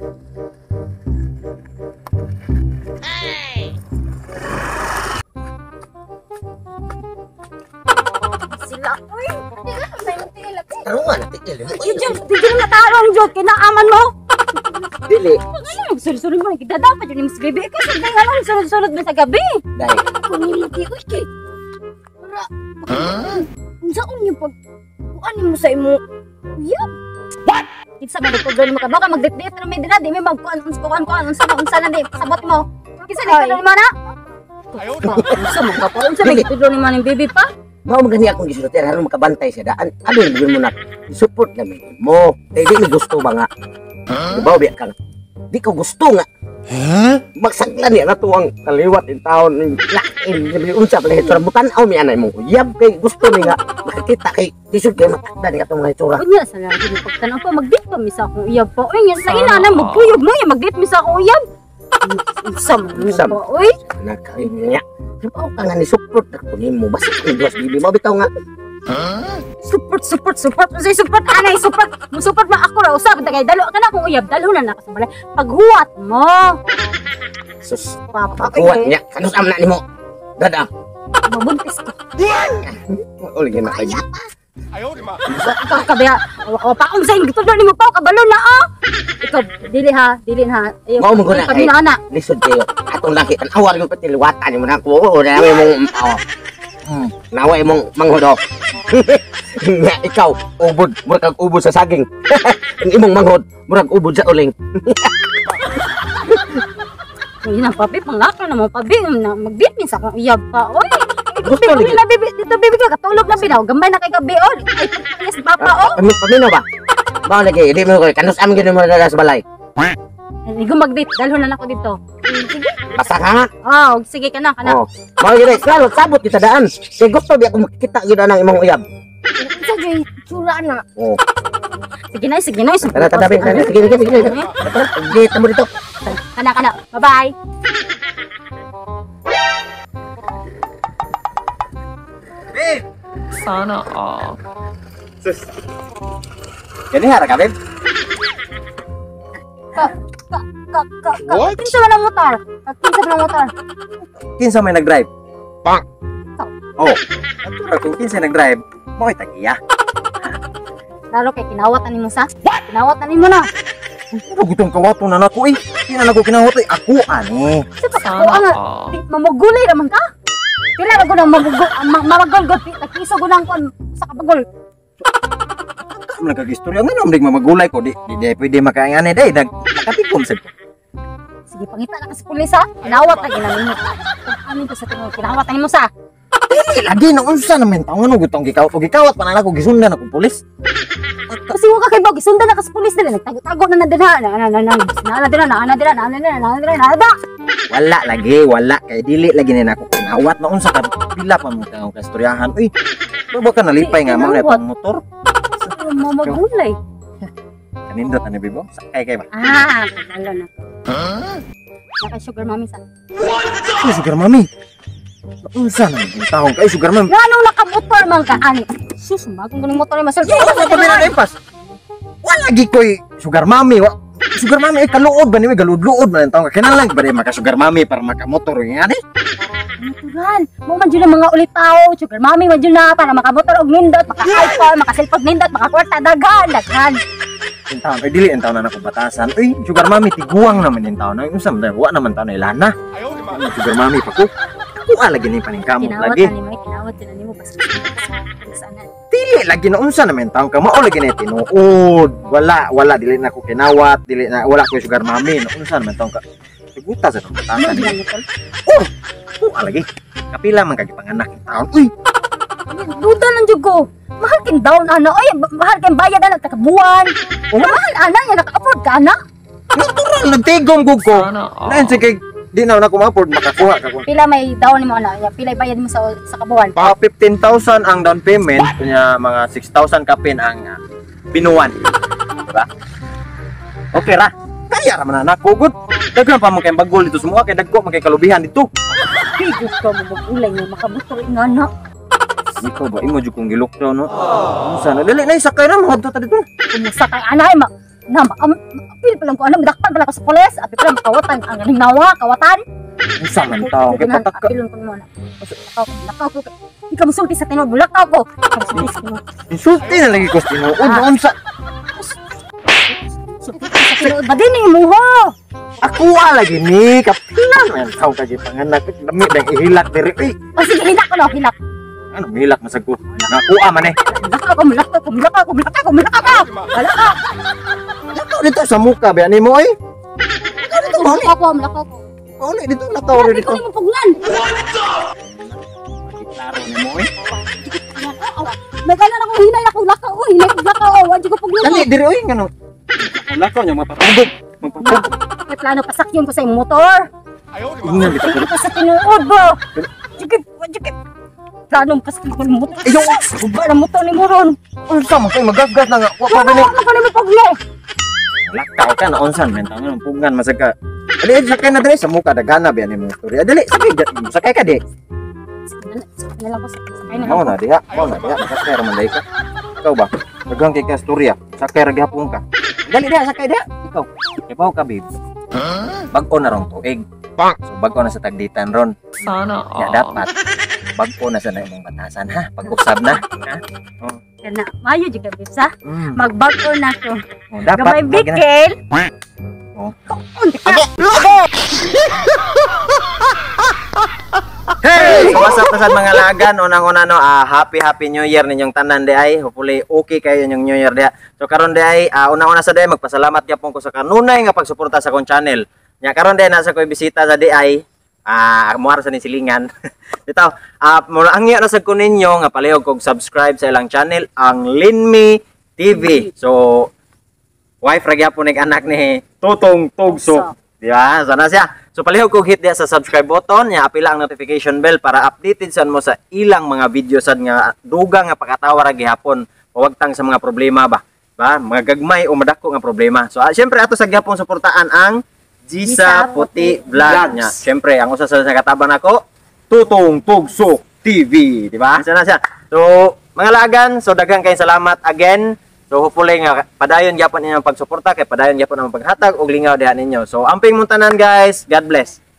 Sila, uy. Tarungan na tigil. Tigil na tarong jud kinaaman mo. Dili. Ano sulod-sulod mo kita dapat yun Miss Baby. Kasi hindi nga lang sulod-sulod mo sa gabi. Dahil. Kumiliti ko kay. Para. Unsaon niyo pag kuanin mo sa imo? Yup. What? Kinsa man problem mo ka baka mag-date na may dira di may magkuan unsa na di sabot mo. Kinsa ni mo na? Ayaw na. Unsa mo ka pa unsa may tudlo ni man Baby pa? Mao magani akong gisulot aron makabantay siya daan. Ano yung mo na support namin mo. Kay di gusto ba nga. Diba biya ka? Di ko gusto nga. Magsaglan niya na to ang kaliwat in taon ng lain. Unsa pala ito rambutan aw mi anay mo. Yab kay gusto ni nga makakita kay disud kay matakda ni atong mga itsura. Unya sa lagi ni pagtanaw pa mag-date pa mi sa akong uyab pa. Uy nga sa ina na magkuyog mo ya mag-date mi sa akong uyab. Unsa mo uy? Nakainya. Diba ka nga ni support ako nimo basta ni Dios bibi mo bitaw nga. Support. Say support anay support. Mo support ma ako ra usab tagay dalo ka na akong uyab dalo na sa balay. Paghuwat mo. Sus papa kuwat niya kanus amna nimo. Dada. Mabuntis ko. Uli gina kay. Ayaw di ma. Ikaw kabaya. O pa kung sa inyo tudlo nimo pa kabalo na ah. Ikaw dili ha. Mao mo guna kay. Kabila na. Lisod kayo. Atong laki tan awar yung pati liwatan mo na ko. O na mong naway mong manghodo. Nga ikaw ubod murag ubod sa saging. Ang imong manghod murag ubod sa uling. Ay na papi pangaka na mo pabi na mag-date mi sa akong uyab pa. Oy. Gusto Gusto lagi. na bibi dito bibi ka katulog na binaw gambay na kay gabi oh. Ay yes papa oh. Pamino ba? Mao lagi di mo ko kanus am gyud mo sa balay. Hindi ko mag-date dalho na ako dito. Sige. Basta ka nga. Oh, sige ka na. Oh. Mao gyud salot sabot kita daan. Kay gusto bi ako makita gyud ang imong uyab. Sa jay sura na. Oh. Sige na. Tara tadabi. Sige. Sige, tamo dito. Kana. Bye-bye. Sana all. Sus. Gani hara ka, babe? What? Kinsa man ang motor? Kinsa may nag-drive? Bang. Oh. Atura kung kinsa nag-drive, mo kay tagiya. Lalo kay kinawat ani mo sa? Kinawat ani mo na. Pero gutong kawato na nako eh. Kina nako kinawat eh. Ako ani. Sa ako ang mamagulay naman ka. Kila ra ko nang mamagol takiso ko nang kon sa kabagol. Kamu nagkagistorya nga naman magulay ko. Di pwede makaangane day. Nakatikom sa ko. Sige pangita na ka sa pulis ha. Kinawat na ginamit mo. Ano ko sa tingin kinawat ani mo sa? Dili lagi na unsa naman taon ano gutong gikawat pa na ako gisundan ako pulis. Kasi wa ka kay bog sundan na ka sa pulis dili nagtago na dinha. Na. Wala lagi, wala kay dili lagi na ako kinawat na unsa ka pila pa mo taong kastoryahan. Uy, ba ka nalipay nga mga pang motor? Mamagulay. Kanindot ani bibo? Sakay kay ba? Kala na. Naka sugar mommy sa. Ay, sugar mami. Unsa na yung taong kay sugar mami? Nganong nakamotor man ka ani? Sus, bagong guling motor ni masal. Ano pa na impas? Wala gi koy sugar mami. Sugar mami ay kaluod ba ni galud-luod man taong kinahanglan ba di maka sugar mami para makamotor nga ni? Natural. Mo man jud ang mga ulitaw, sugar mommy man jud na para makamotor og nindot, maka-iPhone, maka-cellphone nindot, maka-kwarta daghan. Yung taon ay dili ang taon na ako batasan. Uy, sugar mami tiguang naman yung taon. Ay unsa man wa naman taon na ilana. Ayaw di ma. Sugar mami pa ko. Kuha lagi ni paningkamot lagi. Kinawat ni mo basta. Sana. Dili lagi na unsa naman taon ka mao lagi na tinuod. Wala dili na ko kinawat, dili na wala ko sugar mami. No, unsa naman taon ka? Siguta sa tong batasan. Oh, kuha lagi. Kapila man kagi panganak yung taon. Uy, Duda lang jud ko. Mahal kin down ana. Oy, mahal kin bayad ana takabuan. Mahal ana ya naka-afford ka ana. natural nagtigom gug ko. Sana all. Lain sige di na ako ma-afford makakuha ka ko. Pila may down nimo ana? Ya pila bayad mo sa kabuan? 15,000 ang down payment, kunya mga 6,000 kapin ang binuwan. Diba? Okay ra. Kaya ra man anak ko gud. Daghan pa mo kay bagol dito semua kay dagko man kay kalubihan dito. Tigos ka mo magulay nga makamotor nga na. Ikaw ba imo jud kong gilokto no? Unsa na dili na isakay ra mo adto ta dito. Kumusta kay anay na apil pa lang ko ano midakpan pala ko sa pulis apil pa lang kawatan ang ganing nawa kawatan Unsa man taong kay pataka. apilon ko mo na lakaw ko ikaw musulti sa tinuod bulakaw ko Insulti na lagi ko sa tinuod. Unsa? sa tinuod ba din mo ho Ako lagi ni kapilan man taong kay panganak. Dami bang ihilak diri. Uy, o sige hilak ko no hilak ano hilak masag ko. Nakuha man eh. mulakaw ko wala ka Lakaw dito sa muka ba ni mo eh. mulakaw ko Uli dito lakaw rin hindi ko dito. ni mapuglan Klaro ni mo eh. nagala na ko hinay ako lakaw o hinay ko lakaw o wadi ko puglan Dali diri oy ngano. Lakaw nya mapapugod. Mapapugod. may plano pasakyon ko sa imong motor Ingnan dito. hindi pa sa tinuod ba jikip plano pasakyon ko ng motor Ayaw. ba na motor ni Moron Unsa man kay magagas na nga. Wa pa wala gani. ko na may puglo Lakaw ka na unsan men tangan pugan masag ka. Dali sakay na diri sa muka dagana ba ni mo story. Dali sakay ka di. Sakay na lang ko sakay na Mao lang na diha. Mao na diha nakasakay ra man dai ka. Ikaw ba? Dagang kay ka storya. Sakay ra gihapon ka. Dali diha sakay diha. Ikaw. Ipaw ka babe. Bag-o na rong tuig. So bag-o na sa tagditan ron. Sana Ya dapat bag-o na sa na imong batasan ha. Pag-usab na. Ha? na mayo jud gabi sa Mm. magbago na ko Oh, dapat gamay lagi na- bigel Oh. Hey! So what's up na sad mga lagan? Unang-una no, happy new year ninyong tanan di ay. Hopefully okay kayo yung new year dia. So karon di ay unang-una sa di ay magpasalamat gyapon ko sa kanunay nga pagsuporta sa akong channel. Nya karon di ay nasa ko'y bisita sa di ay muar sa ni silingan. Dito, angya na sad ko ninyo nga palihog kog subscribe sa ilang channel ang Linmi TV. So wife ra gyapon ning anak ni Tutong Tugso. Di ba? Sana siya. So palihog kog hit dia sa subscribe button, nya apila ang notification bell para updated sad mo sa ilang mga video sad nga dugang nga pakatawa ra gihapon. Pawagtang sa mga problema ba? Ba, mga gagmay o madako nga problema. So syempre ato sa gyapon suportaan ang Gisa Puti Vlog nya. Syempre ang usa sa katabang nako Tutong Tugso TV, di ba? Sana siya. So mga lagan, so daghang kay salamat again. So hopefully nga padayon gyapon inyong pagsuporta kay padayon gyapon ang paghatag og lingaw diha ninyo. So amping muntanan guys. God bless.